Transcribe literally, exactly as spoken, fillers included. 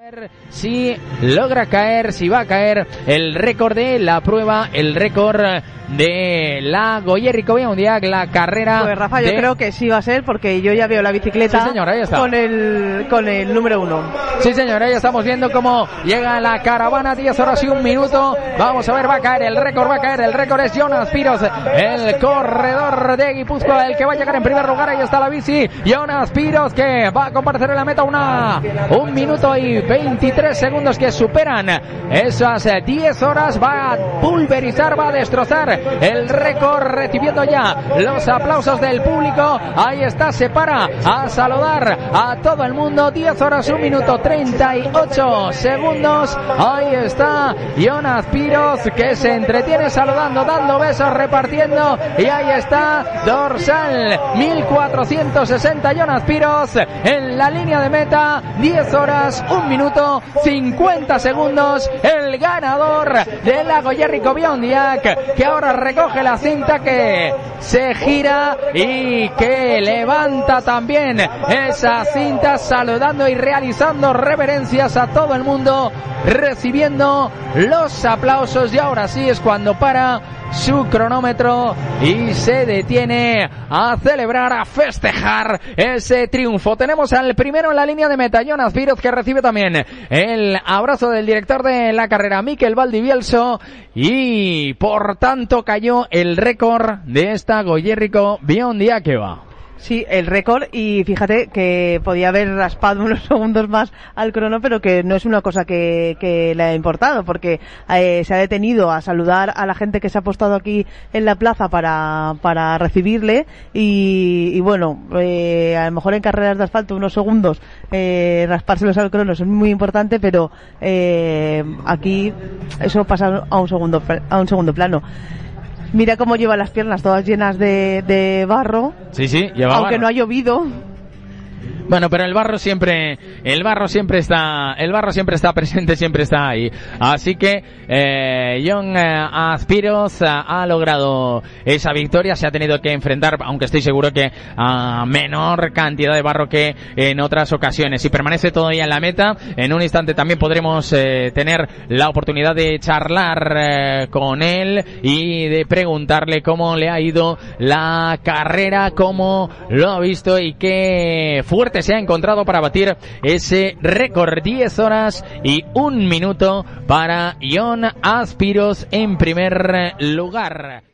Si logra caer, si va a caer el récord de la prueba, el récord de la Goierriko Belaundiak, la carrera. Pues Rafa, de... yo creo que sí va a ser, porque yo ya veo la bicicleta. Sí, señor, ahí está. con el con el número uno. Sí, señor, ahí estamos viendo cómo llega la caravana, diez horas y un minuto. Vamos a ver, va a caer el récord, va a caer el récord. Es Jonas Piros, el corredor de Guipúzcoa, el que va a llegar en primer lugar. Ahí está la bici, Jonas Piros, que va a comparecer en la meta. Una un minuto y veintitrés segundos que superan esas diez horas. Va a pulverizar, va a destrozar el récord, recibiendo ya los aplausos del público. Ahí está, se para a saludar a todo el mundo. Diez horas, un minuto, treinta y ocho segundos. Ahí está Jonas Piros, que se entretiene saludando, dando besos, repartiendo. Y ahí está, dorsal mil cuatrocientos sesenta, Jonas Piros en la línea de meta. Diez horas, un minuto, cincuenta segundos. El ganador de la Goierriko Belaundiak, que ahora recoge la cinta, que se gira y que levanta también esa cinta, saludando y realizando reverencias a todo el mundo, recibiendo los aplausos. Y ahora sí es cuando para su cronómetro y se detiene a celebrar, a festejar ese triunfo. Tenemos al primero en la línea de meta, Jonas Piros, que recibe también el abrazo del director de la carrera, Mikel Valdivielso, y por tanto cayó el récord de esta Goierriko Belaundiak. Sí, el récord, y fíjate que podía haber raspado unos segundos más al crono, pero que no es una cosa que, que le ha importado, porque eh, se ha detenido a saludar a la gente que se ha apostado aquí en la plaza para, para recibirle, y, y bueno, eh, a lo mejor en carreras de asfalto unos segundos eh, raspárselos al crono es muy importante, pero eh, aquí eso pasa a un segundo, a un segundo plano. Mira cómo lleva las piernas todas llenas de, de barro. Sí, sí, lleva aunque barro. No ha llovido. Bueno, pero el barro siempre, el barro siempre está, el barro siempre está presente, siempre está ahí. Así que eh, Jon Azpiroz ha, ha logrado esa victoria. Se ha tenido que enfrentar, aunque estoy seguro que a menor cantidad de barro que en otras ocasiones. Y permanece todavía en la meta. En un instante también podremos eh, tener la oportunidad de charlar eh, con él y de preguntarle cómo le ha ido la carrera, cómo lo ha visto y qué fuerte se ha encontrado para batir ese récord. Diez horas y un minuto para Jon Azpiroz en primer lugar.